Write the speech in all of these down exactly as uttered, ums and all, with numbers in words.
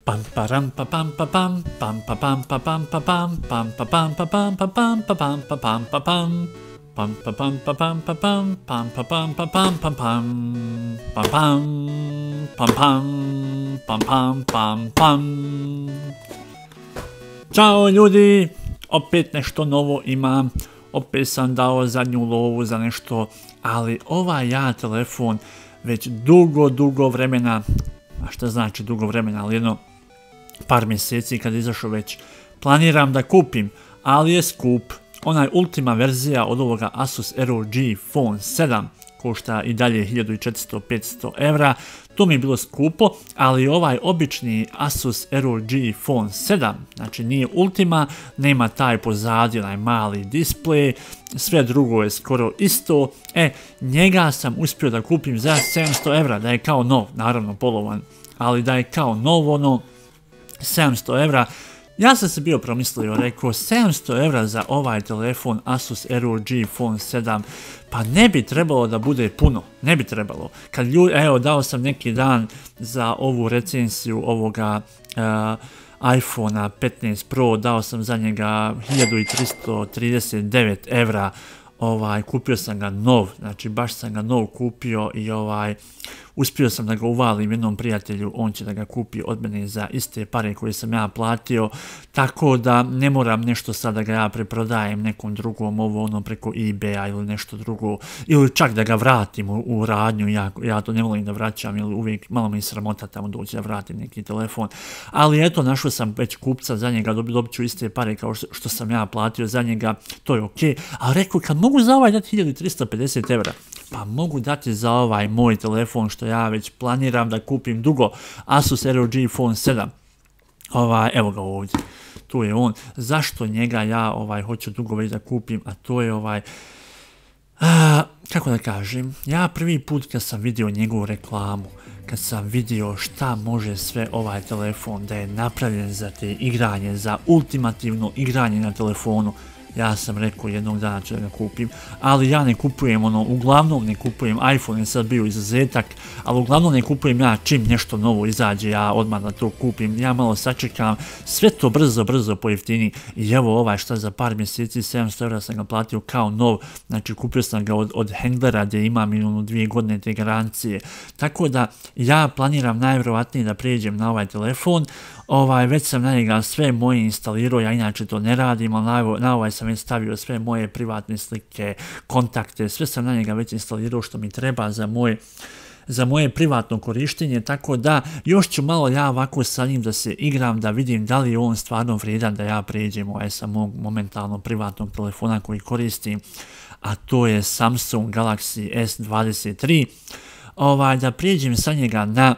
Pam param pa pam pa pam pam pa pam pa pam pa pam pam pa pam pa pam pa pam pa pam pa pam pa pam pam pa pam pa pam pa pam pam pa pam pa pam pam pam pam pam pam pam pam pam pam. Ćao ljudi, opet nešto novo imam, opet sam dao zadnju lovu za nešto, ali ovaj ja telefon već dugo, dugo vremena, a šta znači dugo vremena, ali jedno par mjeseci kad izašao već planiram da kupim, ali je skup. Onaj ultima verzija od ovoga Asus R O G Phone sedam košta i dalje hiljadu četiristo do petsto evra, to mi je bilo skupo, ali ovaj obični Asus R O G Phone sedam, znači nije ultima, nema taj pozadnji onaj mali display, sve drugo je skoro isto, e, njega sam uspio da kupim za sedamsto evra, da je kao nov, naravno polovan, ali da je kao nov ono, sedamsto evra. Ja sam se bio promislio, rekao sedamsto evra za ovaj telefon Asus R O G Phone sedam, pa ne bi trebalo da bude puno, ne bi trebalo. Kad ljudi, evo dao sam neki dan za ovu recenziju ovoga uh, iPhone petnaest Pro, dao sam za njega hiljadu tristo trideset devet evra, ovaj, kupio sam ga nov, znači baš sam ga nov kupio i ovaj, uspio sam da ga uvalim jednom prijatelju, on će da ga kupi od mene za iste pare koje sam ja platio, tako da ne moram nešto sad da ga ja preprodajem nekom drugom, ovo ono preko eBaya ili nešto drugo, ili čak da ga vratim u, u radnju, ja, ja to ne volim da vraćam, jer uvijek malo mi sramota tamo doći da vratim neki telefon, ali eto, našao sam već kupca za njega, dobi, dobit ću iste pare kao što, što sam ja platio za njega, to je okej, a rekao, kad mogu za ovaj dati hiljadu tristo pedeset evra, pa mogu dati za ovaj moj telefon što ja već planiram da kupim dugo, Asus R O G Phone sedam. Ovaj, evo ga ovdje, tu je on. Zašto njega ja ovaj hoću dugo već da kupim, a to je ovaj, a, kako da kažem, ja prvi put kad sam vidio njegovu reklamu, kad sam vidio šta može sve ovaj telefon, da je napravljen za te igranje, za ultimativno igranje na telefonu, ja sam rekao jednog dana ću da ga kupim, ali ja ne kupujem ono, uglavnom ne kupujem, iPhone je sad bio izuzetak, ali uglavnom ne kupujem ja čim nešto novo izađe, ja odmah da to kupim, ja malo sačekam, sve to brzo, brzo pojeftini i evo ovaj šta za par mjeseci, sedamsto evra sam ga platio kao nov, znači kupio sam ga od, od Handlera gdje imam ono dvije godine te garancije, tako da ja planiram najvjerovatnije da prijeđem na ovaj telefon. Ovaj, već sam na njega sve moje instalirao, ja inače to ne radim, ali na, na ovaj sam već stavio sve moje privatne slike, kontakte, sve sam na njega već instalirao što mi treba za moje, za moje privatno korištenje, tako da još ću malo ja ovako sa njim da se igram, da vidim da li je on stvarno vrijedan da ja pređem ovaj sa mog momentalno privatnog telefona koji koristim, a to je Samsung Galaxy S dvadeset tri, ovaj, da prijeđem sa njega na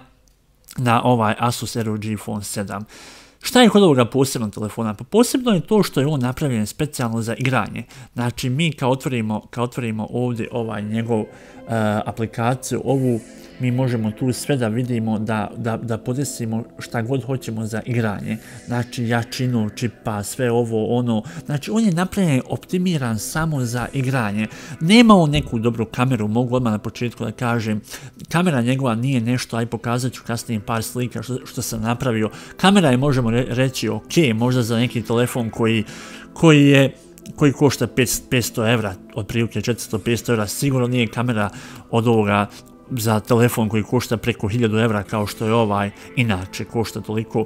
na ovaj Asus R O G Phone sedam. Šta je kod ovoga posebnog telefona? Pa posebno je to što je on napravljen specijalno za igranje. Znači mi kad otvorimo, kad otvorimo ovdje ovaj njegov uh, aplikaciju, ovu, mi možemo tu sve da vidimo, da, da, da podesimo šta god hoćemo za igranje. Znači jačinu čipa, sve ovo ono. Znači on je napravljen, optimiran samo za igranje. Nema on neku dobru kameru, mogu odmah na početku da kažem. Kamera njegova nije nešto, aj pokazat ću kasnije par slika što, što sam napravio. Kamera je, možemo re, reći, ok, možda za neki telefon koji, koji je koji košta petsto evra, otprilike četiristo do petsto evra, sigurno nije kamera od ovoga za telefon koji košta preko hiljadu evra kao što je ovaj, inače košta toliko.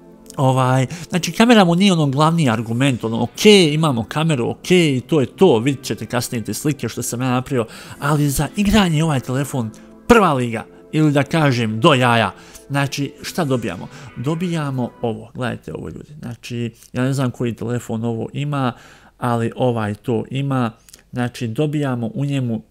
Ovaj, znači kamera mu nije ono glavni argument, ono ok, imamo kameru, ok, to je to, vidit ćete kasnije te slike što sam ja napravio, ali za igranje ovaj telefon prva liga, ili da kažem do jaja. Znači šta dobijamo? Dobijamo ovo, gledajte ovo ljudi, znači ja ne znam koji telefon ovo ima, ali ovaj to ima, znači dobijamo u njemu,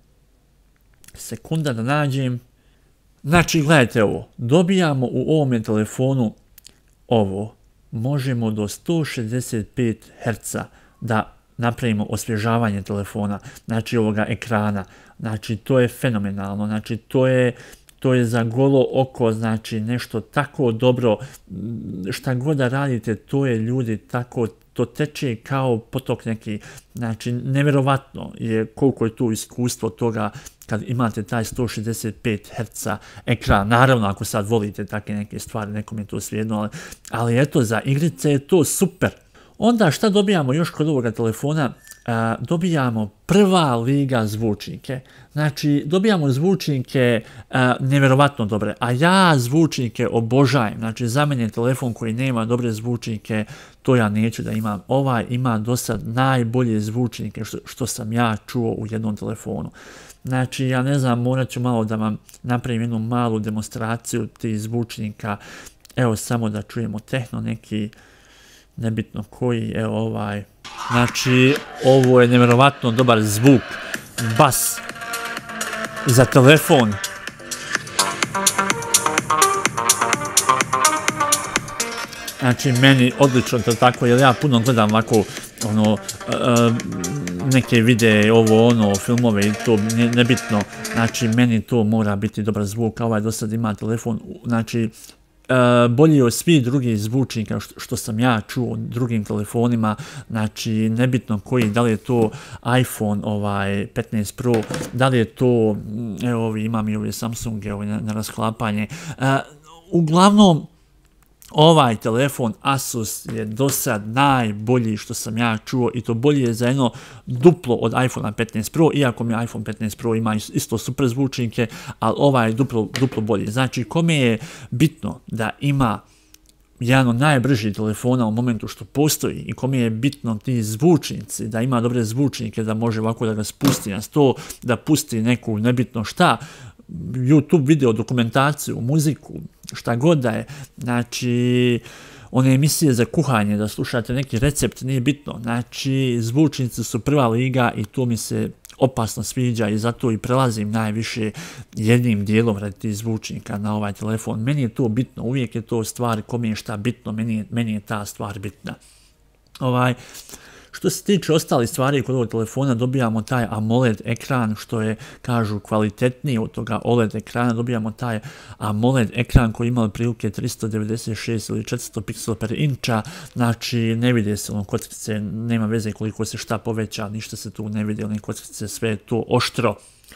sekunda da nađem, znači gledajte ovo, dobijamo u ovome telefonu ovo, možemo do sto šezdeset pet herca da napravimo osvježavanje telefona, znači ovoga ekrana, znači to je fenomenalno, znači to je, to je za golo oko, znači nešto tako dobro, šta god da radite, to je ljudi tako, to teče kao potok neki, znači nevjerovatno je koliko je tu iskustvo toga kad imate taj sto šezdeset pet herca ekran, naravno ako sad volite takve neke stvari, nekom je to svijedno, ali, ali eto za igrice je to super. Onda šta dobijamo još kod ovoga telefona? A, dobijamo prva liga zvučnike, znači dobijamo zvučnike a, nevjerovatno dobre, a ja zvučnike obožajem, znači za mene je telefon koji nema dobre zvučnike, to ja neću da imam. Ovaj ima do sad najbolje zvučnike što, što sam ja čuo u jednom telefonu. Znači, ja ne znam, morat ću malo da vam napravim jednu malu demonstraciju tih zvučnika. Evo, samo da čujemo tehno neki, nebitno koji, evo ovaj. Znači, ovo je nevjerovatno dobar zvuk, bas za telefon. Znači, meni odlično to tako, jer ja puno gledam ovako, ono, uh, neke videe, ovo, ono, filmove i to nebitno. Znači, meni to mora biti dobar zvuk, a ovaj do sad ima telefon, znači, Uh, bolji od svih drugih zvučnika što, što sam ja čuo drugim telefonima, znači nebitno koji, da li je to iPhone ovaj petnaest Pro, da li je to, evo ovi, imam i ove Samsunge ovaj, na, na rasklapanje. Uh, uglavnom, ovaj telefon Asus je do sad najbolji što sam ja čuo i to bolje je za jedno duplo od iPhone petnaest Pro, iako mi iPhone petnaest Pro ima isto super zvučnike, ali ovaj je duplo, duplo bolji. Znači, kome je bitno da ima jedan od najbržih telefona u momentu što postoji i kome je bitno ti zvučnici, da ima dobre zvučnike, da može ovako da ga spusti na sto, da pusti neku nebitno šta, YouTube video, dokumentaciju, muziku, šta god da je, znači one emisije za kuhanje, da slušate neki recept, nije bitno, znači zvučnici su prva liga i to mi se opasno sviđa i zato i prelazim najviše jednim dijelom radi tih zvučnika na ovaj telefon. Meni je to bitno, uvijek je to stvar kome je šta bitno, meni je, meni je ta stvar bitna. Ovaj, što se tiče ostalih stvari kod ovog telefona, dobijamo taj AMOLED ekran, što je, kažu, kvalitetniji od toga O L E D ekrana, dobijamo taj AMOLED ekran koji ima otprilike tristo devedeset šest ili četiristo piksela per inča, znači ne vide se ono kockice, nema veze koliko se šta poveća, ništa se tu ne vide, one kockice, sve je to oštro.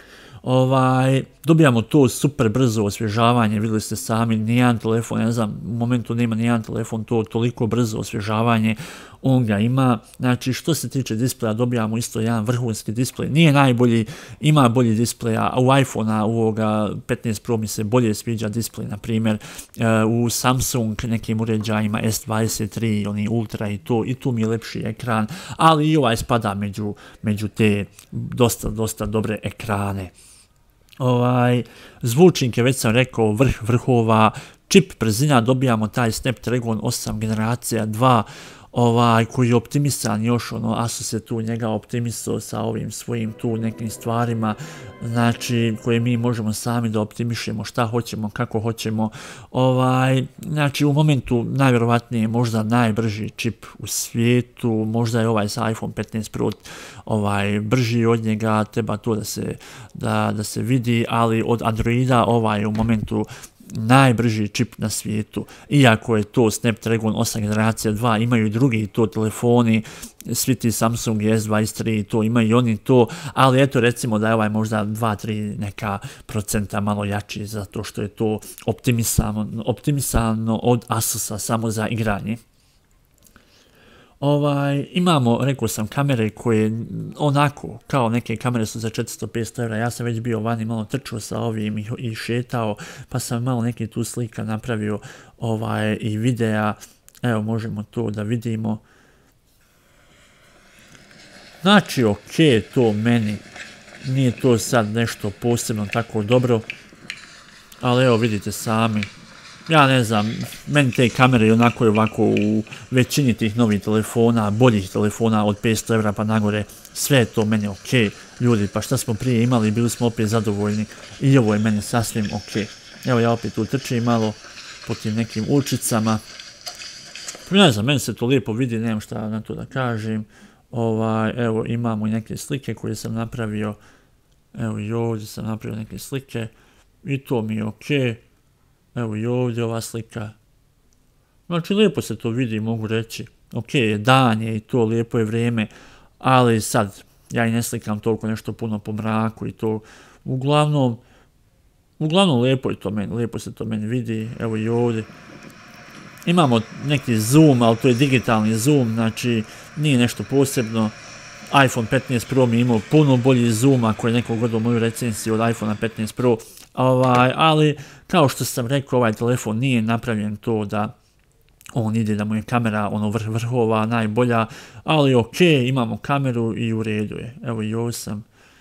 Ovaj, dobijamo to super brzo osvježavanje, vidjeli ste sami, nijedan telefon, ne znam, u momentu nema nijedan telefon to toliko brzo osvježavanje, on ga ima. Znači, što se tiče displeja, dobijamo isto jedan vrhunski displej, nije najbolji, ima bolji displej, a u iPhone-a, u ovoga petnaest Pro mi se bolje sviđa displej, na primjer, u Samsung nekim uređajima S dvadeset tri, oni Ultra i to, i tu mi je lepši ekran, ali i ovaj spada među, među te dosta, dosta dobre ekrane. Ovaj, zvučnike, već sam rekao, vrh vrhova, čip brzina, dobijamo taj Snapdragon osam generacija dva, ovaj, koji je optimisan još, ono, Asus je tu njega optimisao sa ovim svojim tu nekim stvarima, znači, koje mi možemo sami da optimišemo, šta hoćemo, kako hoćemo, ovaj, znači, u momentu najvjerovatnije možda najbrži čip u svijetu, možda je ovaj sa iPhone petnaest Pro ovaj, brži od njega, treba to da se, da, da se vidi, ali od Androida ovaj u momentu najbrži čip na svijetu, iako je to Snapdragon osam generacija dva, imaju i drugi to telefoni, svi ti Samsung S dvadeset tri, to imaju i oni to, ali eto recimo da je ovaj možda dva do tri neka procenta malo jači, zato što je to optimisano, optimisano od Asusa samo za igranje. Ovaj, imamo, rekao sam, kamere koje onako, kao neke kamere su za četiristo do petsto evra, ja sam već bio vani, malo trčao sa ovim i, i šetao, pa sam malo neki tu slika napravio ovaj, i videa, evo možemo to da vidimo. Znači, ok, to meni, nije to sad nešto posebno tako dobro, ali evo vidite sami. Ja ne znam, meni te kamere onako je ovako u većini tih novih telefona, boljih telefona od petsto evra pa nagore, sve je to meni ok. Ljudi, pa šta smo prije imali, bili smo opet zadovoljni i ovo je meni sasvim ok. Evo ja opet utrčim malo po tim nekim uličicama. Ne znam, meni se to lijepo vidi, nemam šta na to da kažem. Ovaj, evo imamo i neke slike koje sam napravio. Evo i ovdje sam napravio neke slike. i to mi je ok. Evo i ovdje ova slika. Znači lijepo se to vidi, mogu reći. Ok, dan je i to, lijepo je vrijeme, ali sad ja i ne slikam toliko nešto puno po mraku i to. Uglavnom, uglavnom lijepo je to meni, lijepo se to meni vidi. Evo i ovdje. Imamo neki zoom, ali to je digitalni zoom, znači nije nešto posebno. iPhone petnaest Pro mi je imao puno bolji zoom, ako je neko gledao moju recenziju od iPhone petnaest Pro. Ovaj, ali kao što sam rekao, ovaj telefon nije napravljen to da on ide da mu je kamera ono vrh vrhova najbolja, ali ok, imamo kameru i u redu je. Evo i ovo sam.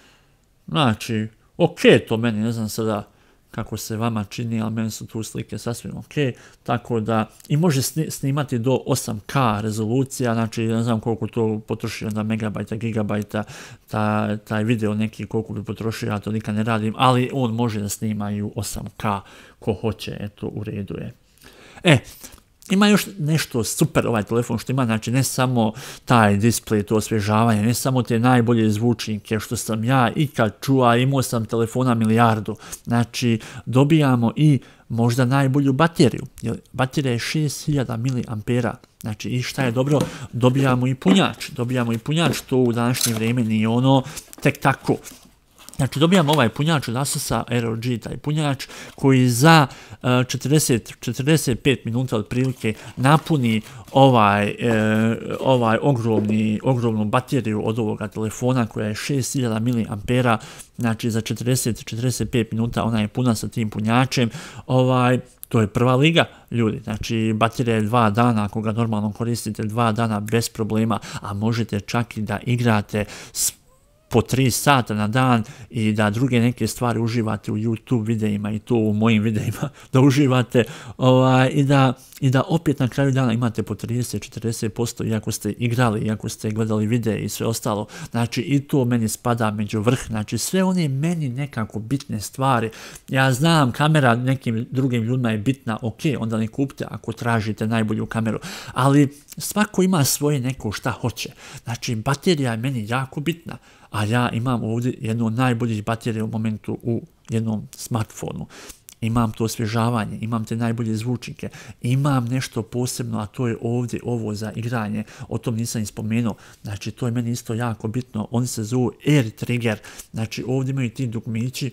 Znači, ok to meni, ne znam sada kako se vama čini, ali meni su tu slike sasvim ok, tako da i može snimati do osam K rezolucija, znači ne znam koliko to potroši onda megabajta, gigabajta, ta, taj video neki koliko bi potrošio, ja to nikad ne radim, ali on može da snima i u osam K, ko hoće, eto u redu je. E, ima još nešto super ovaj telefon što ima, znači ne samo taj display, to osvježavanje, ne samo te najbolje zvučnike što sam ja ikad čuo, imao sam telefona milijardu, znači dobijamo i možda najbolju bateriju, jer baterija je šest hiljada miliampera, znači i šta je dobro, dobijamo i punjač, dobijamo i punjač, to u današnje vrijeme nije ono tek tako. Znači dobijamo ovaj punjač od Asusa, R O G taj punjač, koji za uh, četrdeset do četrdeset pet minuta otprilike napuni ovaj, uh, ovaj ogromni, ogromnu bateriju od ovoga telefona koja je šest hiljada miliampera, znači za četrdeset do četrdeset pet minuta ona je puna sa tim punjačem. Ovaj, to je prva liga, ljudi, znači baterija je dva dana, ako ga normalno koristite dva dana bez problema, a možete čak i da igrate s po tri sata na dan i da druge neke stvari uživate u YouTube videima i to u mojim videima da uživate ovaj, i, da, i da opet na kraju dana imate po trideset do četrdeset posto iako ste igrali, iako ste gledali videe i sve ostalo. Znači i to meni spada među vrh, znači sve one meni nekako bitne stvari. Ja znam kamera nekim drugim ljudima je bitna, ok, onda ne kupite ako tražite najbolju kameru, ali svako ima svoje neko šta hoće. Znači baterija je meni jako bitna, a ja imam ovdje jednu od najboljih baterija u momentu u jednom smartfonu. Imam to osvježavanje, imam te najbolje zvučnike, imam nešto posebno, a to je ovdje ovo za igranje, o tom nisam i spomenuo, znači to je meni isto jako bitno, oni se zovu Air Trigger, znači ovdje imaju ti dugmići,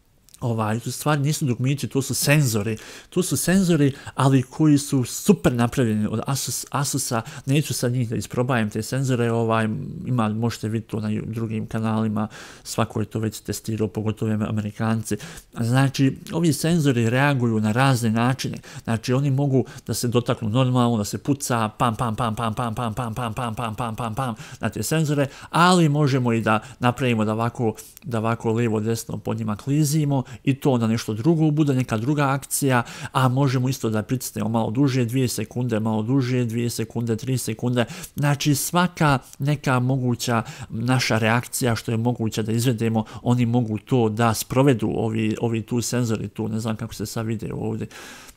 ovaj, tu stvari nisu dugmići, to su senzori, to su senzori, ali koji su super napravljeni od Asus, Asusa, neću sad njih da isprobajem te senzore, ovaj, ima, možete vidjeti to na drugim kanalima, svako je to već testirao, pogotovo Amerikanci. Znači, ovi senzori reaguju na razne načine, znači oni mogu da se dotaknu normalno, da se puca, pam, pam, pam, pam, pam, pam, pam, pam, pam, pam, pam, pam, pam, na te senzore, ali možemo i da napravimo da ovako, da ovako lijevo, desno pod njima klizimo, i to onda nešto drugo bude, neka druga akcija, a možemo isto da pritisnemo malo duže, dvije sekunde, malo duže, dvije sekunde, tri sekunde, znači svaka neka moguća naša reakcija što je moguća da izvedemo, oni mogu to da sprovedu, ovi, ovi tu senzori tu, ne znam kako se sad vide ovdje.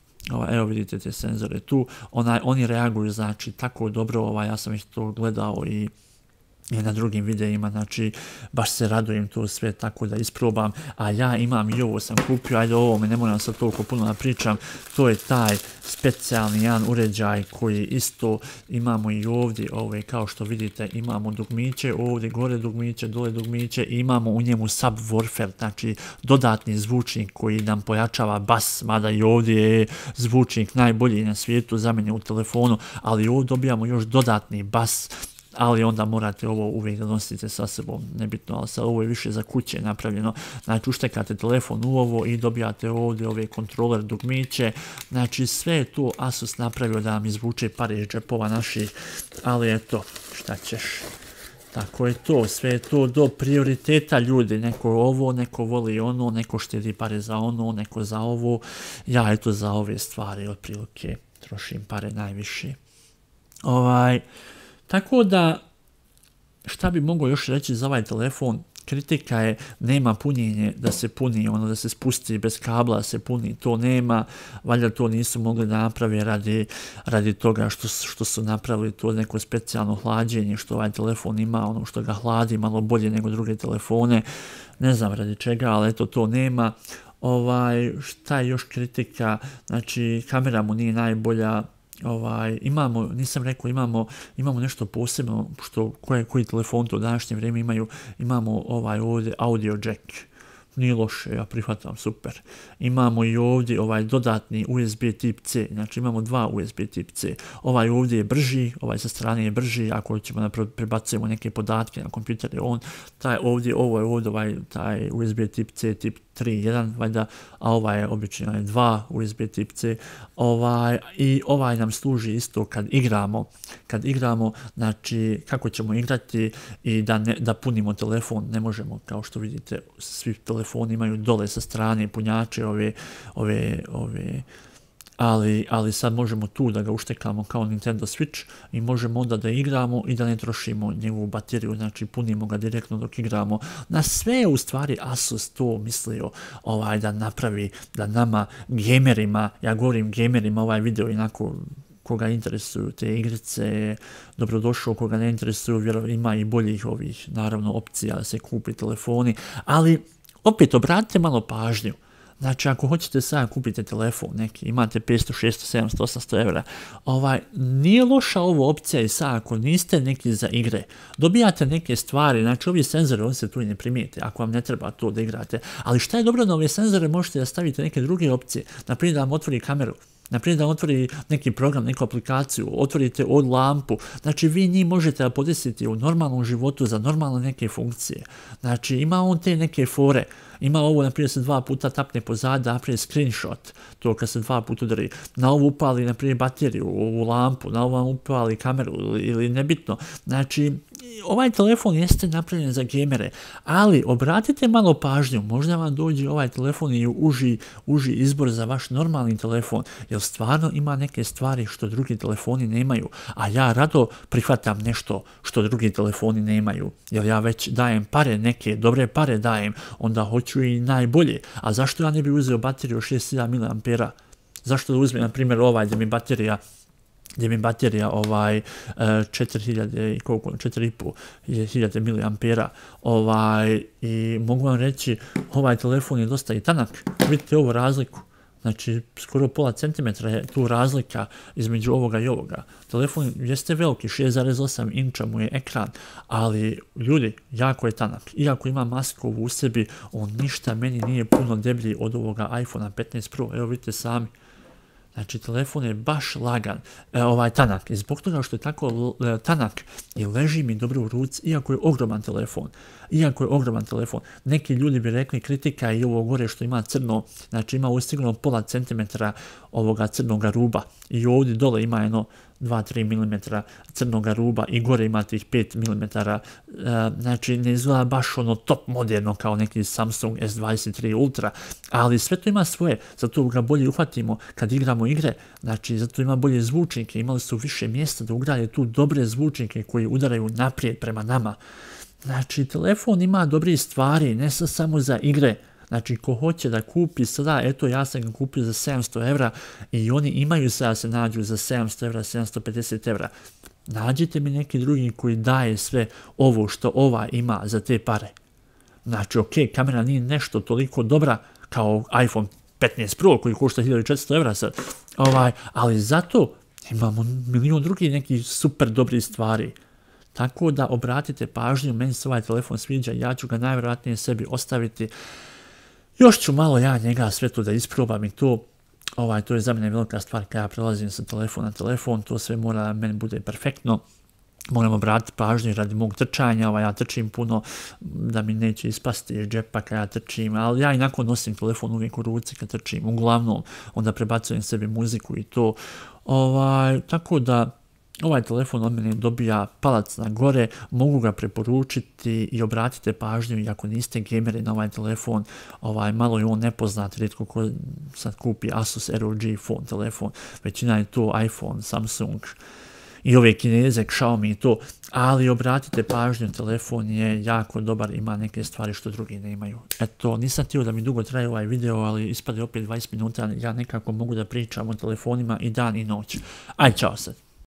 Evo vidite te senzore tu, onaj, oni reaguju znači tako dobro, ovaj, ja sam ih to gledao i i na drugim videima, znači baš se radujem to sve tako da isprobam, a ja imam i ovo sam kupio, ajde ovo me ne moram sad toliko puno da pričam, to je taj specijalni jedan uređaj koji isto imamo i ovdje, ove, kao što vidite imamo dugmiće, ovdje gore dugmiće, dole dugmiće i imamo u njemu subwoofer, znači dodatni zvučnik koji nam pojačava bas, mada i ovdje je zvučnik najbolji na svijetu za mene u telefonu, ali ovdje dobijamo još dodatni bas, ali onda morate ovo uvijek da nosite sa sobom, nebitno, ali sad ovo je više za kuće napravljeno, znači uštekate telefon u ovo i dobijate ovdje ove kontroler dugmiće, znači sve je to Asus napravio da vam izvuče pare iz džepova naših, ali eto, šta ćeš. Tako je to, sve je to do prioriteta ljudi, neko ovo, neko voli ono, neko štedi pare za ono, neko za ovo, ja eto za ove stvari otprilike trošim pare najviše. Ovaj... Tako da, šta bi mogao još reći za ovaj telefon, kritika je, nema punjenje da se puni, ono da se spusti bez kabla se puni, to nema, valjda to nisu mogli da naprave radi, radi toga što, što su napravili to neko specijalno hlađenje, što ovaj telefon ima, ono što ga hladi malo bolje nego druge telefone, ne znam radi čega, ali eto to nema. Ovaj, šta je još kritika, znači kamera mu nije najbolja, ovaj, imamo, nisam rekao, imamo, imamo nešto posebno, što, koje, koji telefon to u današnje vrijeme imaju, imamo ovaj ovdje audio jack. Nije loše, ja prihvatam, super. Imamo i ovdje ovaj dodatni U S B tip C, znači imamo dva U S B tip C. Ovaj ovdje je brži, ovaj sa strane je brži, ako ćemo da prebacujemo neke podatke na kompjuter, je on, taj ovdje, ovo je ovdje ovaj, taj U S B tip C, tip tri jedan, valjda, a ovaj je obično je dva U S B tip C, ovaj, i ovaj nam služi isto kad igramo, kad igramo, znači kako ćemo igrati i da, ne, da punimo telefon, ne možemo, kao što vidite, svi telefoni imaju dole sa strane punjače, ove, ove, ove, ali, ali sad možemo tu da ga uštekamo kao Nintendo Switch i možemo onda da igramo i da ne trošimo njegovu bateriju, znači punimo ga direktno dok igramo. Na sve je u stvari Asus to mislio ovaj, da napravi, da nama gamerima, ja govorim gamerima, ovaj video inako koga interesuju te igrice, dobrodošao, koga ne interesuju, vjerovatno ima i boljih ovih, naravno, opcija da se kupi telefoni, ali opet obratite malo pažnju. Znači, ako hoćete sad kupite telefon neki, imate petsto, šesto, sedamsto, osamsto evra, ovaj, nije loša ovo opcija i sad ako niste neki za igre, dobijate neke stvari, znači ovi senzori, oni se tu i ne primijete, ako vam ne treba to da igrate, ali šta je dobro na ove senzore, možete da stavite neke druge opcije, naprimjer da vam otvori kameru, naprimjer da otvori neki program, neku aplikaciju, otvorite od lampu, znači vi njih možete da podesiti u normalnom životu za normalne neke funkcije. Znači ima on te neke fore, ima ovo, naprimjer se dva puta tapne pozada, naprimjer screenshot, to kad se dva puta udari, na ovo upali, naprimjer, bateriju, u lampu, na ovo upali kameru ili, ili nebitno. Znači, ovaj telefon jeste napravljen za gamere, ali obratite malo pažnju, možda vam dođe ovaj telefon i uži, uži izbor za vaš normalni telefon, jer stvarno ima neke stvari što drugi telefoni nemaju, a ja rado prihvatam nešto što drugi telefoni nemaju, jer ja već dajem pare, neke dobre pare dajem, onda hoću i najbolje, a zašto ja ne bi uzeo bateriju od šest hiljada miliampera? Zašto da uzmem, na primjer, ovaj gdje mi baterija gdje mi baterija ovaj četiri hiljade i koliko, četiri i pol hiljade miliampera, ovaj, i mogu vam reći, ovaj telefon je dosta i tanak, vidite ovu razliku, znači skoro pola centimetra je tu razlika između ovoga i ovoga. Telefon jeste veliki, šest zarez osam inča mu je ekran, ali ljudi, jako je tanak. Iako ima maskovu u sebi, on ništa meni nije puno deblji od ovoga iPhone petnaest Pro, evo vidite sami. Znači, telefon je baš lagan, e, ovaj tanak. I zbog toga što je tako e, tanak i leži mi dobro u ruci, iako je ogroman telefon. Iako je ogroman telefon. Neki ljudi bi rekli kritika i ovo gore što ima crno, znači ima ovo sigurno pola centimetra ovoga crnoga ruba. I ovdje dole ima jedno dva do tri milimetra crnoga ruba i gore ima tih pet milimetara. E, znači, ne izgleda baš ono top moderno kao neki Samsung S dvadeset tri Ultra, ali sve to ima svoje, zato ga bolje uhvatimo kad igramo igre, znači zato ima bolje zvučnike, imali su više mjesta da ugrade tu dobre zvučnike koji udaraju naprijed prema nama. Znači, telefon ima dobre stvari, ne samo za igre. Znači, ko hoće da kupi sada, eto, ja sam ga kupio za sedamsto evra i oni imaju sada se nađu za sedamsto evra, sedamsto pedeset evra. Nađite mi neki drugi koji daje sve ovo što ova ima za te pare. Znači, ok, kamera nije nešto toliko dobra kao iPhone petnaest Pro koji košta hiljadu četiristo evra sad, ovaj, ali zato imamo milion drugih nekih super dobrih stvari. Tako da obratite pažnju, meni se ovaj telefon sviđa, ja ću ga najvjerojatnije sebi ostaviti. Još ću malo ja njega sve to da isprobam i to, ovaj, to je za mene velika stvar kada ja prelazim sa telefona na telefon, to sve mora da meni bude perfektno. Moram obratiti pažnju radi mog trčanja, ovaj, ja trčim puno da mi neće ispasti iz džepa kada ja trčim, ali ja inako nosim telefon uvijek u ruci kad trčim, uglavnom onda prebacujem sebi muziku i to, ovaj, tako da ovaj telefon od mene dobija palac na gore, mogu ga preporučiti i obratite pažnju i ako niste gameri na ovaj telefon, ovaj, malo je on nepoznat, rijetko ko sad kupi Asus R O G Phone telefon, većina je to iPhone, Samsung i ove Kineze, Xiaomi i to, ali obratite pažnju, telefon je jako dobar, ima neke stvari što drugi ne imaju. Eto, nisam htio da mi dugo traje ovaj video, ali ispade opet dvadeset minuta, ja nekako mogu da pričam o telefonima i dan i noć. Aj, čao sad.